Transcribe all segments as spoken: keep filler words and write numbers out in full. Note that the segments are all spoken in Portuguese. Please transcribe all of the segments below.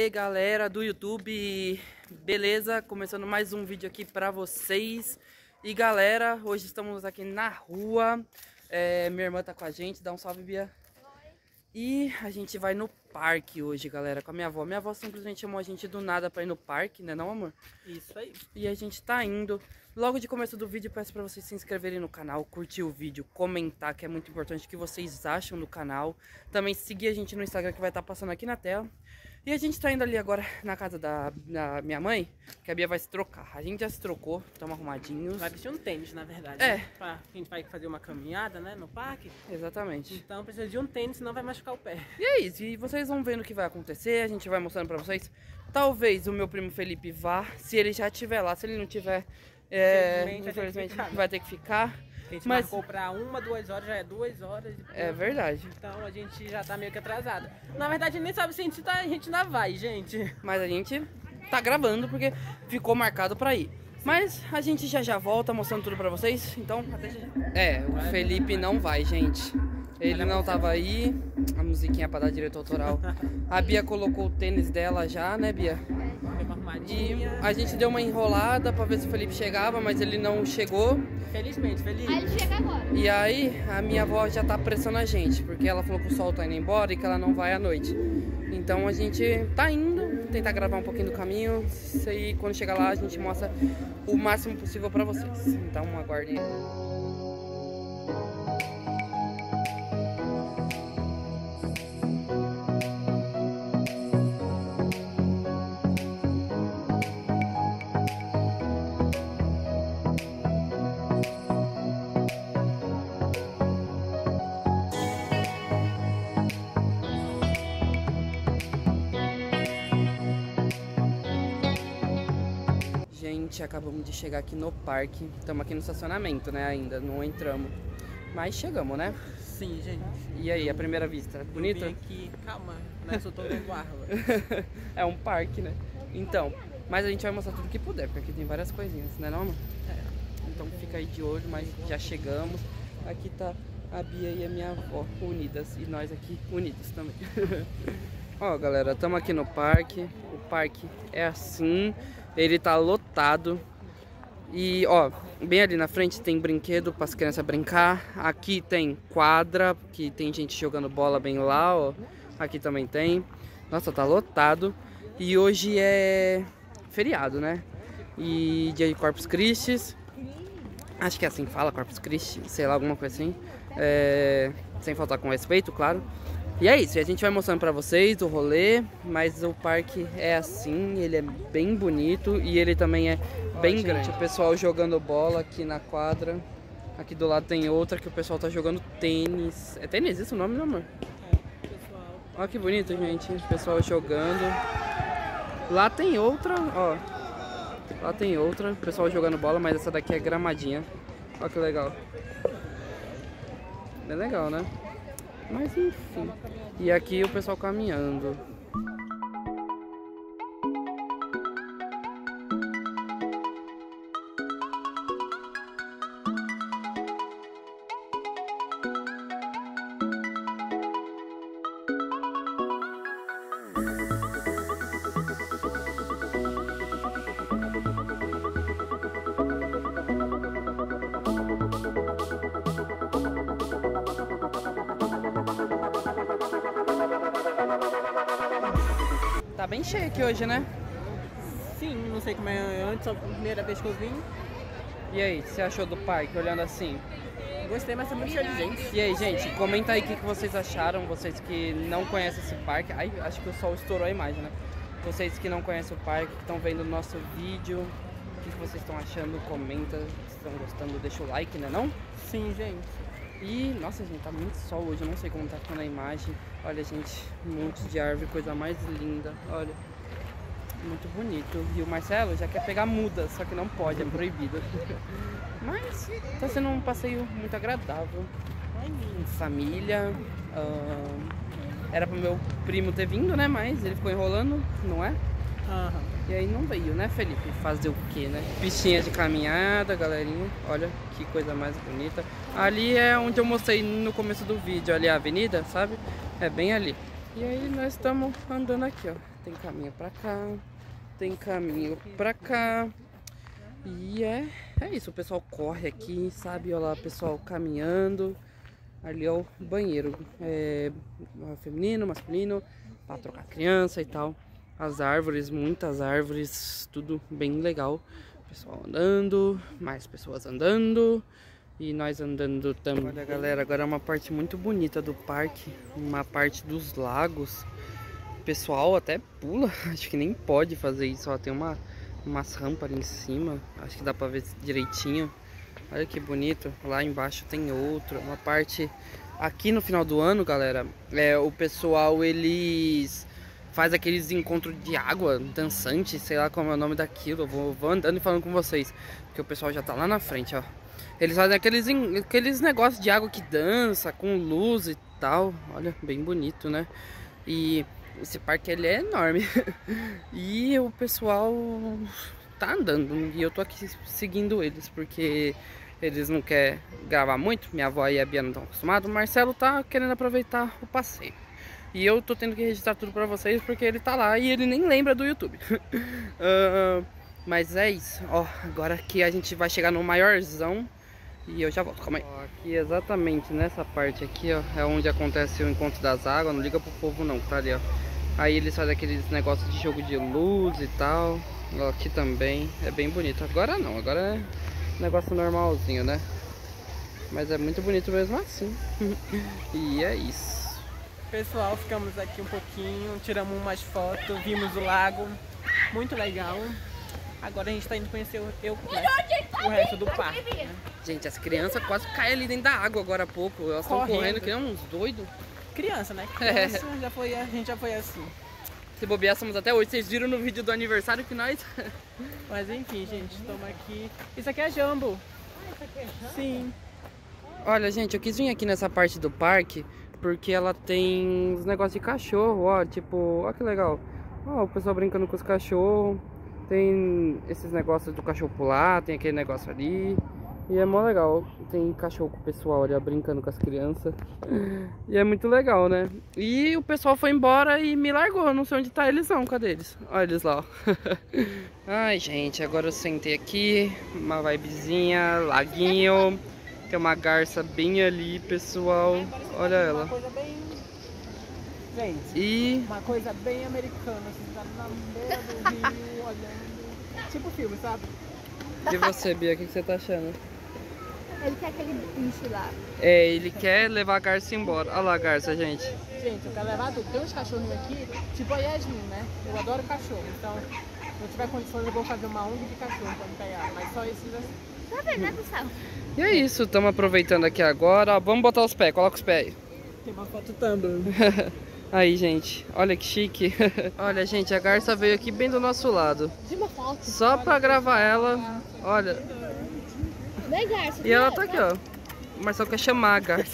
aí galera do YouTube, beleza? Começando mais um vídeo aqui pra vocês. E galera, hoje estamos aqui na rua, é, minha irmã tá com a gente, dá um salve, Bia. E a gente vai no parque hoje, galera, com a minha avó. Minha avó simplesmente chamou a gente do nada pra ir no parque, né não, amor? Isso aí. E a gente tá indo. Logo de começo do vídeo, peço pra vocês se inscreverem no canal, curtir o vídeo, comentar, que é muito importante, o que vocês acham do canal. Também seguir a gente no Instagram, que vai estar passando aqui na tela. E a gente tá indo ali agora na casa da, da minha mãe, que a Bia vai se trocar. A gente já se trocou, estamos arrumadinhos. Vai vestir um tênis, na verdade. É. Né? Pra, a gente vai fazer uma caminhada, né, no parque. Exatamente. Então precisa de um tênis, senão vai machucar o pé. E é isso, e vocês vão vendo o que vai acontecer, a gente vai mostrando pra vocês. Talvez o meu primo Felipe vá, se ele já estiver lá, se ele não tiver, é, Infelizmente, infelizmente vai ter que ficar. vai ter que ficar. A gente Mas marcou pra uma, duas horas, já é duas horas. E é verdade. Então a gente já tá meio que atrasado. Na verdade, nem sabe se a gente, tá, a gente ainda vai, gente. Mas a gente tá gravando porque ficou marcado pra ir. Mas a gente já já volta mostrando tudo pra vocês, então até já. É, o Felipe não vai, gente. Ele não tava aí. A musiquinha pra dar direito autoral. A Bia colocou o tênis dela já, né, Bia? E a gente deu uma enrolada pra ver se o Felipe chegava, mas ele não chegou. Felizmente, feliz. Aí ele chega agora. E aí a minha avó já tá pressando a gente, porque ela falou que o sol tá indo embora e que ela não vai à noite. Então a gente tá indo, tentar gravar um pouquinho do caminho. E quando chegar lá a gente mostra o máximo possível pra vocês. Então aguardem. Gente, acabamos de chegar aqui no parque. Estamos aqui no estacionamento, né? Ainda não entramos. Mas chegamos, né? Sim, gente. E aí, a primeira vista? Bonita? Eu vim aqui, calma, não é só tô vendo árvore. É um parque, né? Então, mas a gente vai mostrar tudo que puder, porque aqui tem várias coisinhas, né não, amor? É. Então fica aí de olho, mas já chegamos. Aqui tá a Bia e a minha avó unidas, e nós aqui unidos também. Ó, galera, estamos aqui no parque. O parque é assim, ele tá lotado. E, ó, bem ali na frente tem brinquedo para as crianças brincar. Aqui tem quadra, que tem gente jogando bola bem lá, ó. Aqui também tem. Nossa, tá lotado. E hoje é feriado, né? E dia de Corpus Christi. Acho que é assim que fala, Corpus Christi, sei lá, alguma coisa assim. É... Sem faltar com respeito, claro. E é isso, a gente vai mostrando pra vocês o rolê, mas o parque é assim, ele é bem bonito e ele também é bem Ó, grande. Gente, o pessoal jogando bola aqui na quadra, aqui do lado tem outra que o pessoal tá jogando tênis. É tênis isso o nome, meu amor? É, pessoal. Olha que bonito, gente, o pessoal jogando. Lá tem outra, ó, lá tem outra, o pessoal jogando bola, mas essa daqui é gramadinha. Olha que legal. É legal, né? Mas enfim. E aqui o pessoal caminhando. Tá bem cheio aqui hoje, né? Sim, não sei como é antes, é a primeira vez que eu vim. E aí, o que você achou do parque, olhando assim? Gostei, mas é muito cheio de gente. E aí, gente, comenta aí o que que vocês acharam, vocês que não conhecem esse parque. Ai, acho que o sol estourou a imagem, né? Vocês que não conhecem o parque, que estão vendo o nosso vídeo, o que que vocês estão achando, comenta, se estão gostando, deixa o like, né não? Sim, gente. E, nossa, gente, tá muito sol hoje, eu não sei como tá ficando a imagem. Olha, gente, um monte de árvore, coisa mais linda, olha. Muito bonito. E o Marcelo já quer pegar muda, só que não pode, é proibido. Mas tá sendo um passeio muito agradável. Em família. Uh, era pro meu primo ter vindo, né? Mas ele ficou enrolando, não é? Aham. E aí não veio, né, Felipe? Fazer o quê, né? Pistinha de caminhada, galerinha. Olha que coisa mais bonita. Ali é onde eu mostrei no começo do vídeo, ali a avenida, sabe? É bem ali. E aí nós estamos andando aqui, ó. tem caminho pra cá, tem caminho pra cá. E é, é isso, o pessoal corre aqui, sabe? Olha lá, o pessoal caminhando. Ali é o banheiro, é feminino, masculino, pra trocar criança e tal. As árvores, muitas árvores, tudo bem legal. Pessoal andando, mais pessoas andando e nós andando também. Olha, galera, agora é uma parte muito bonita do parque, uma parte dos lagos. O pessoal até pula, acho que nem pode fazer isso, ó, tem uma, umas rampas ali em cima, acho que dá pra ver direitinho. Olha que bonito, lá embaixo tem outro, uma parte aqui no final do ano, galera, é, o pessoal, eles faz aqueles encontros de água dançante, sei lá como é o nome daquilo, eu vou, vou andando e falando com vocês, porque o pessoal já tá lá na frente, ó. Eles fazem aqueles, aqueles negócios de água que dança, com luz e tal, olha, bem bonito, né? E esse parque, ele é enorme, e o pessoal tá andando, e eu tô aqui seguindo eles, porque eles não querem gravar muito. Minha avó e a Bia não estão acostumados. O Marcelo tá querendo aproveitar o passeio. E eu tô tendo que registrar tudo pra vocês, porque ele tá lá e ele nem lembra do YouTube. uh, mas é isso. Ó, agora que a gente vai chegar no maiorzão. E eu já volto, calma aí. Ó, aqui exatamente nessa parte aqui, ó, é onde acontece o encontro das águas. Não liga pro povo não, tá ali, ó. Aí eles fazem aqueles negócios de jogo de luz e tal. Ó, aqui também, é bem bonito. Agora não, agora é negócio normalzinho, né? Mas é muito bonito mesmo assim. E é isso. Pessoal, ficamos aqui um pouquinho, tiramos umas fotos, vimos o lago, muito legal. Agora a gente tá indo conhecer o, eu, né, o resto do parque, né? Gente, as crianças quase caem ali dentro da água agora há pouco. Elas estão correndo que nem uns doidos. Criança, né? Criança, é. já foi, a gente já foi assim. Se bobear, somos até hoje. Vocês viram no vídeo do aniversário que nós... Mas enfim, gente, estamos aqui. Isso aqui é Jambo. Ah, isso aqui é Jambo? Sim. Olha, gente, eu quis vir aqui nessa parte do parque porque ela tem uns negócios de cachorro, ó. Tipo, ó que legal. Ó, o pessoal brincando com os cachorros. Tem esses negócios do cachorro pular, tem aquele negócio ali. E é mó legal. Tem cachorro com o pessoal ali, ó, brincando com as crianças. E é muito legal, né? E o pessoal foi embora e me largou. Não sei onde tá eles não. Cadê eles? Olha eles lá, ó. Ai, gente, agora eu sentei aqui. Uma vibezinha, laguinho. Tem uma garça bem ali, pessoal. Olha ela. Uma coisa bem... Gente, e... uma coisa bem americana. Assim, tá na beira do rio, olhando. Tipo filme, sabe? E você, Bia, o que você tá achando? Ele quer aquele bicho lá. É, ele quer levar a garça embora. Olha lá a garça, gente. Gente, eu quero levar tudo. Tem uns cachorrinhos aqui, tipo a Yasmin, né? Eu adoro cachorro. Então, se eu tiver condições, eu vou fazer uma ONG de cachorro pra me pegar. Mas só esses assim. Tá vendo, né, pessoal? E é isso, estamos aproveitando aqui agora. Vamos botar os pés, coloca os pés aí. Tem uma foto também. Aí, gente, olha que chique. Olha, gente, a garça veio aqui bem do nosso lado. Tem uma foto. Só pra gravar ela. Olha. Vem, garça. E ela tá aqui, ó. O Marcelo quer chamar a garça.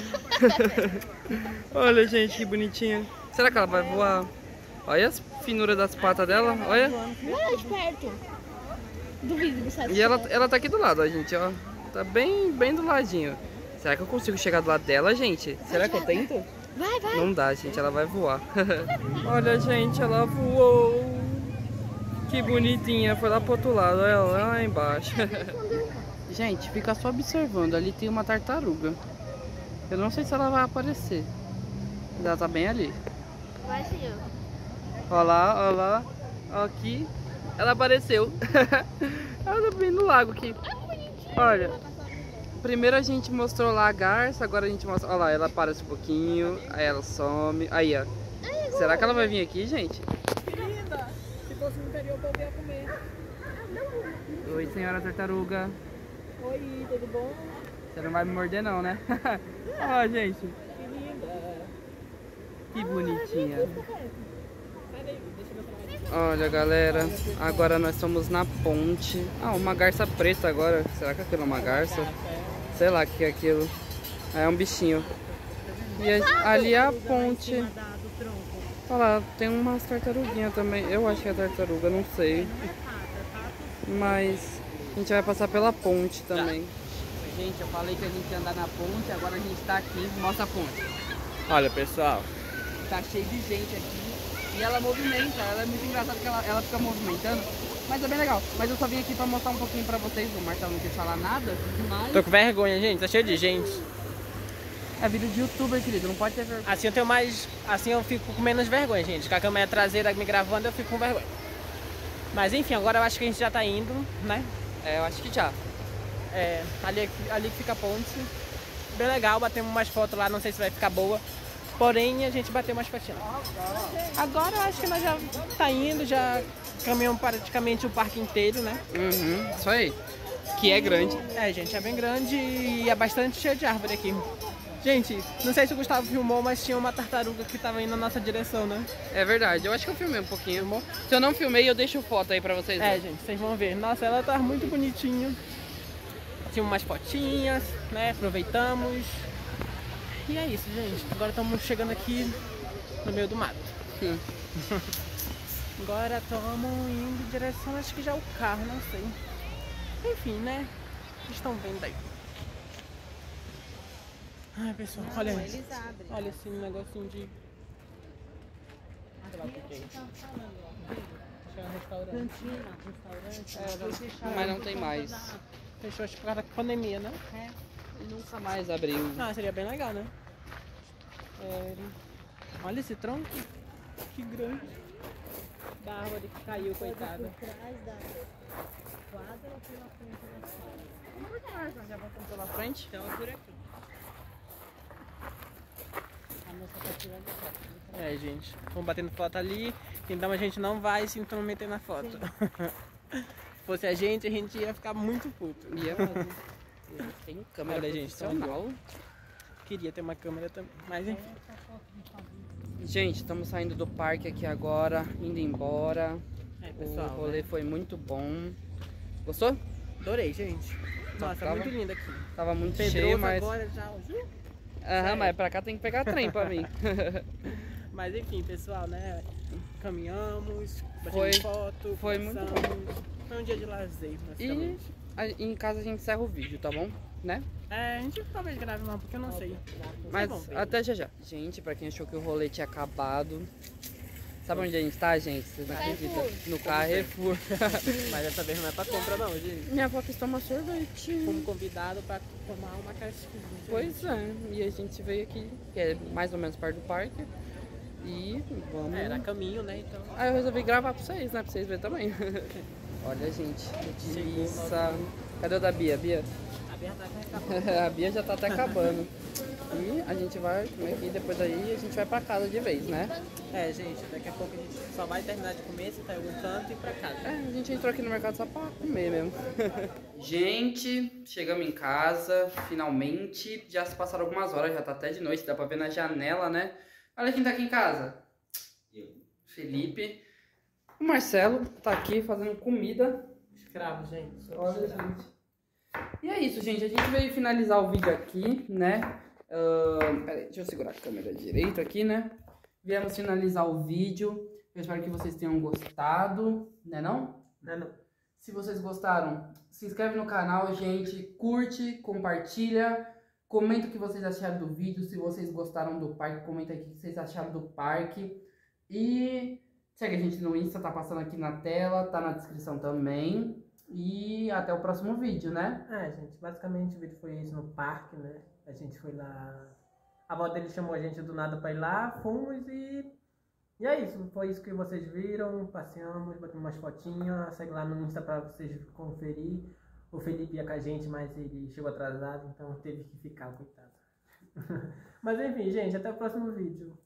Olha, gente, que bonitinha. Será que ela vai voar? Olha as finuras das patas dela, olha. Olha de perto. Duvido de você. E ela, ela tá aqui do lado, ó, gente, ó. Tá bem, bem do ladinho. Será que eu consigo chegar do lado dela, gente? Será que eu tento? Vai, vai. Não dá, gente, ela vai voar. Olha, gente, ela voou. Que bonitinha, foi lá pro outro lado, olha ela lá embaixo. Gente, fica só observando, ali tem uma tartaruga. Eu não sei se ela vai aparecer. Ela tá bem ali. Vai, senhor. Olha lá, olha lá. Aqui. Ela apareceu. Ela tá bem no lago aqui. Olha. Primeiro a gente mostrou lá a garça, agora a gente mostra... Olha lá, ela aparece um pouquinho, aí ela some. Aí, ó. Será que ela vai vir aqui, gente? Linda! Se fosse no interior, eu ia comer. Oi, senhora tartaruga. Oi, tudo bom? Você não vai me morder não, né? Ó, gente. Que linda! Que bonitinha. Sai daí, deixa eu mostrar. Olha, galera, agora nós estamos na ponte. Ah, uma garça preta agora. Será que aquilo é uma garça? Sei lá o que é aquilo. É um bichinho. E a, ali é a ponte. Olha lá, tem umas tartaruguinhas também. Eu acho que é tartaruga, não sei. Mas a gente vai passar pela ponte também. Gente, eu falei que a gente ia andar na ponte, agora a gente tá aqui. Mostra a ponte. Olha, pessoal. Tá cheio de gente aqui. E ela movimenta, ela é muito engraçada porque ela, ela fica movimentando. Mas é bem legal. Mas eu só vim aqui pra mostrar um pouquinho pra vocês. O Marcelo não quis falar nada, mas... Tô com vergonha, gente. Tá cheio de gente. É vídeo de youtuber, querido. Não pode ter vergonha. Assim eu tenho mais... Assim eu fico com menos vergonha, gente. Com a câmera traseira me gravando, eu fico com vergonha. Mas enfim, agora eu acho que a gente já tá indo, né? É, eu acho que já. É, ali, ali que fica a ponte. Bem legal, batemos umas fotos lá, não sei se vai ficar boa. Porém, a gente bateu umas fotinhas. Agora eu acho que nós já tá indo, já caminhamos praticamente o parque inteiro, né? Uhum, isso aí. Que é grande. É, gente, é bem grande e é bastante cheio de árvore aqui. Gente, não sei se o Gustavo filmou, mas tinha uma tartaruga que tava indo na nossa direção, né? É verdade, eu acho que eu filmei um pouquinho. Filmou? Se eu não filmei, eu deixo foto aí pra vocês verem. É, gente, vocês vão ver. Nossa, ela tá muito bonitinha. Tinha umas fotinhas, né? Aproveitamos. E é isso, gente. Agora estamos chegando aqui no meio do mato. Hum. Agora estamos indo em direção, acho que já é o carro, não sei. Enfim, né? Vocês estão vendo aí. Ai, pessoal, olha isso. Olha esse negocinho de... Sei lá o que é isso. Acho que é um restaurante. Restaurante. É, mas não tem mais. Fechou, acho que por causa da pandemia, né? É. E nunca mais abriu. Ah, seria bem legal, né? É... Olha esse tronco. Que grande. Da árvore que caiu, coitada. Por trás da quadra ou pela frente da sala? Vamos ver nós já passamos pela frente. Então é por aqui. A moça tá tirando foto. É, gente. Vamos batendo foto ali. Então a gente não vai se intrometer na foto. Se fosse a gente, a gente ia ficar muito puto. E é mesmo. Tem câmera Olha, gente, profissional. Queria ter uma câmera também, mas enfim. Gente, estamos saindo do parque aqui agora, indo embora. É, pessoal, o rolê né? foi muito bom. Gostou? Adorei, gente. Nossa, Tava- muito lindo aqui. Tava muito Pedroso cheio, mas... agora já. Ju. Aham, mas pra cá tem que pegar trem pra mim. Mas enfim, pessoal, né? Caminhamos, batemos Foi- foto, foi muito conversamos. Foi um dia de lazer, E basicamente. a- em casa a gente encerra o vídeo, tá bom? Né? É, a gente talvez grave mais, porque eu não sei. Mas bom, bem. até já já. Gente, pra quem achou que o rolê tinha acabado... Sabe onde a gente tá, gente? Vocês não acreditam? No Carrefour. Mas dessa vez não é pra compra não, gente. Minha avó quis tomar sorvete. Fomos convidados pra tomar uma casquinha. Pois é, e a gente veio aqui, que é mais ou menos perto do parque. E vamos... É, era caminho, né? Então. Aí eu resolvi gravar pra vocês, né? Pra vocês verem também. Olha, gente, que delícia. Cadê o da Bia? Bia? A verdade é que A Bia já tá até acabando. E a gente vai comer aqui, depois daí a gente vai pra casa de vez, né? É, gente, daqui a pouco a gente só vai terminar de comer, se tá em algum canto e ir pra casa. É, a gente entrou aqui no mercado só pra comer mesmo. Gente, chegamos em casa, finalmente. Já se passaram algumas horas, já tá até de noite, dá pra ver na janela, né? Olha quem tá aqui em casa. Eu. Felipe. O Marcelo tá aqui fazendo comida. Escravo, gente. Olha, gente. E é isso, gente. A gente veio finalizar o vídeo aqui, né? Uh, peraí, deixa eu segurar a câmera direito aqui, né? Viemos finalizar o vídeo. Eu espero que vocês tenham gostado, né não? Não, não. Se vocês gostaram, se inscreve no canal, gente. Curte, compartilha. Comenta o que vocês acharam do vídeo. Se vocês gostaram do parque, comenta aqui o que vocês acharam do parque. E segue a gente no Insta, tá passando aqui na tela, tá na descrição também. E até o próximo vídeo, né? É, gente, basicamente o vídeo foi isso no parque, né? A gente foi lá... A avó dele chamou a gente do nada pra ir lá, fomos e... E é isso, foi isso que vocês viram, passeamos, batemos umas fotinhas, segue lá no Insta pra vocês conferir. O Felipe ia com a gente, mas ele chegou atrasado, então teve que ficar, coitado. Mas enfim, gente, até o próximo vídeo.